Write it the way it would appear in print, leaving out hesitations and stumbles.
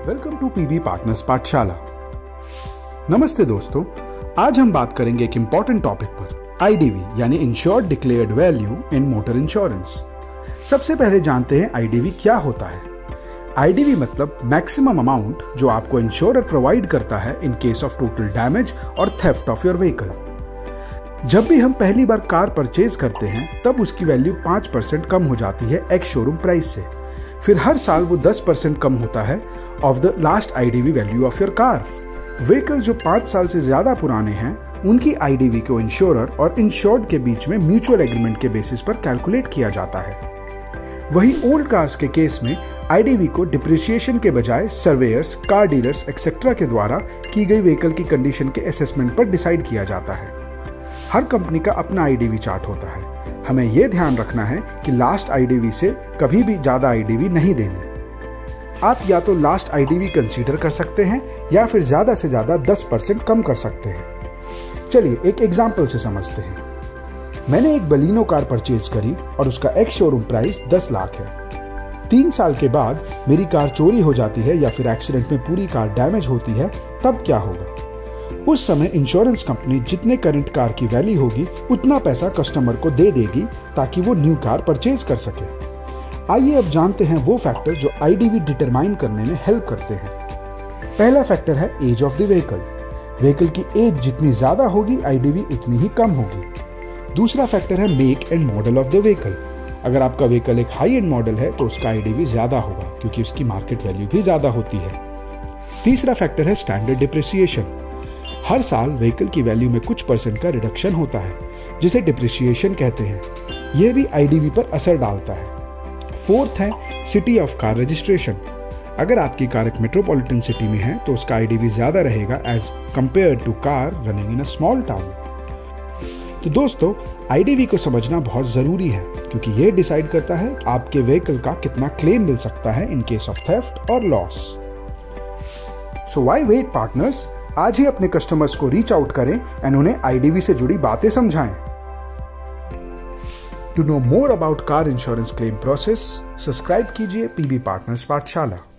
Welcome to PB partners पाठशाला। नमस्ते दोस्तों, आज हम बात करेंगे एक इंपॉर्टेंट टॉपिक पर, आईडीवी यानी insured declared value in motor insurance. सबसे पहले जानते हैं आईडीवी क्या होता है। आईडीवी मतलब मैक्सिमम अमाउंट जो आपको इंश्योरर प्रोवाइड करता है in case of total damage और थेफ्ट ऑफ योर व्हीकल। जब भी हम पहली बार कार परचेज करते हैं तब उसकी वैल्यू 5% कम हो जाती है एक्स शोरूम प्राइस से। फिर हर साल वो 10% कम होता है of the last IDV value of your car. Vehicle जो 5 साल से ज्यादा पुराने हैं उनकी आईडीवी को इंश्योरर और इंश्योर्ड के बीच में म्यूचुअल एग्रीमेंट के बेसिस पर कैलकुलेट किया जाता है। वही ओल्ड कार्स के केस में आईडीवी को डिप्रिसिएशन के बजाय सर्वेयर्स, कार डीलर्स एक्सेट्रा के द्वारा की गई व्हीकल की कंडीशन के असेसमेंट पर डिसाइड किया जाता है। हर कंपनी का अपना आईडीवी चार्ट होता है। हमें यह ध्यान रखना है कि लास्ट आईडीवी से कभी भी ज्यादा आईडीवी नहीं देनी। आप या तो लास्ट आईडीवी कंसीडर कर सकते हैं या फिर ज्यादा से ज्यादा 10% कम कर सकते हैं। चलिए एक एग्जांपल से समझते हैं। मैंने एक बलिनो कार परचेज करी और उसका एक्स शोरूम प्राइस 10 लाख है। 3 साल के बाद मेरी कार चोरी हो जाती है या फिर एक्सीडेंट में पूरी कार डैमेज होती है, तब क्या होगा? उस समय इंश्योरेंस कंपनी जितने करंट कार की वैल्यू होगी उतना पैसा कस्टमर को दे देगी ताकि वो न्यू कार परचेज कर सके। आइए अब जानते हैं वो फैक्टर जो आईडीवी डिटरमाइन करने में हेल्प करते हैं। पहला फैक्टर है age of the vehicle. Vehicle की एज जितनी ज्यादा होगी आईडीवी उतनी ही कम होगी। दूसरा फैक्टर है make and model of the vehicle. अगर आपका व्हीकल एक हाई एंड मॉडल है तो उसका आईडीवी ज्यादा होगा क्योंकि उसकी मार्केट वैल्यू भी ज्यादा होती है। तीसरा फैक्टर है स्टैंडर्ड डिप्रिसिएशन। हर साल व्हीकल की वैल्यू में कुछ % का रिडक्शन होता है जिसे डिप्रिसिएशन कहते हैं। यह भी आईडीवी पर असर डालता है। फोर्थ है सिटी ऑफ कार रजिस्ट्रेशन। अगर आपकी कार एक मेट्रोपॉलिटन सिटी में है तो उसका आईडीवी ज्यादा रहेगा as compare to car running in a small town. तो दोस्तों, आईडीवी को समझना बहुत जरूरी है क्योंकि यह डिसाइड करता है कि आपके व्हीकल का कितना क्लेम मिल सकता है इन केस ऑफ थेफ्ट और loss. So why wait partners, आज ही अपने कस्टमर्स को रीच आउट करें एंड उन्हें आईडीवी से जुड़ी बातें समझाएं। To know more about car insurance claim process, subscribe कीजिए पीबी पार्टनर्स पाठशाला।